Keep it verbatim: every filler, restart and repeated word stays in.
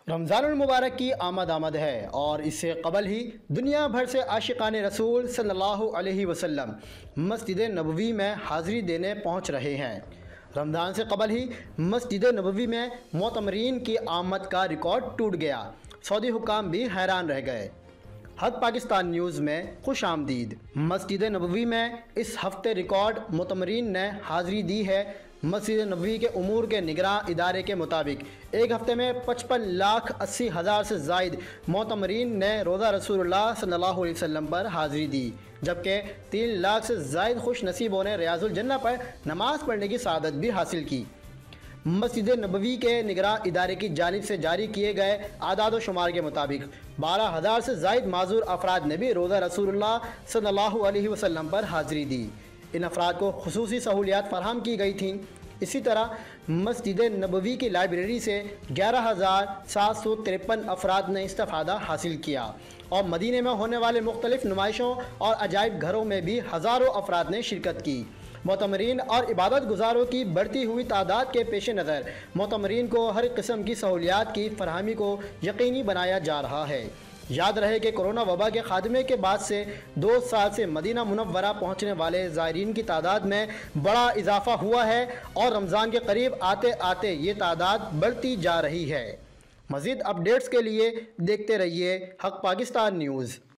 رمضان المبارک کی آمد آمد ہے اور اس سے قبل ہی دنیا بھر سے عاشقان رسول صلی اللہ علیہ وسلم مسجد نبوی میں حاضری دینے پہنچ رہے ہیں۔ رمضان سے قبل ہی مسجد نبوی میں معتمرین کی آمد کا ریکارڈ ٹوٹ گیا۔ سعودی حکام بھی حیران رہ گئے۔ حق پاکستان نیوز میں خوش آمدید۔ مسجد نبوی میں اس ہفتے ریکارڈ معتمرین نے حاضری دی ہے۔ مسجد نبوی کے امور کے نگراں ادارے کے مطابق ایک ہفتے میں پچپن لاکھ اسی ہزار سے زائد معتمرین نے روزہ رسول اللہ صلی اللہ علیہ وسلم پر حاضری دی، جبکہ تین لاکھ سے زائد خوش نصیبوں نے ریاض الجنہ پر نماز پڑھنے کی سعادت بھی حاصل کی۔ مسجد نبوی کے نگراں ادارے کی جانب سے جاری کیے گئے اعداد و شمار کے مطابق بارہ ہزار سے زائد معذور افراد نے بھی روزہ رسول اللہ صلی اللہ علیہ وسلم پر حاضری دی۔ ان افراد کو خصوصی سہولیات فراہم کی گئی تھیں۔ اسی طرح مسجد نبوی کی لائبریری سے گیارہ ہزار سات سو ترپن افراد نے استفادہ حاصل کیا اور مدینے میں ہونے والے مختلف نمائشوں اور عجائب گھروں میں بھی ہزاروں افراد نے شرکت کی۔ معتمرین اور عبادت گزاروں کی بڑھتی ہوئی تعداد کے پیش نظر معتمرین کو ہر قسم کی سہولیات کی فراہمی کو یقینی بنایا جا رہا ہے۔ یاد رہے کہ کرونا وبا کے خاتمے کے بعد سے دو سال سے مدینہ منورہ پہنچنے والے زائرین کی تعداد میں بڑا اضافہ ہوا ہے اور رمضان کے قریب آتے آتے یہ تعداد بڑھتی جا رہی ہے۔ مزید اپڈیٹس کے لیے دیکھتے رہیے حق پاکستان نیوز۔